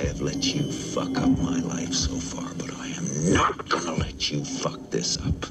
have let you fuck up my life so far, but I am not gonna let you fuck this up.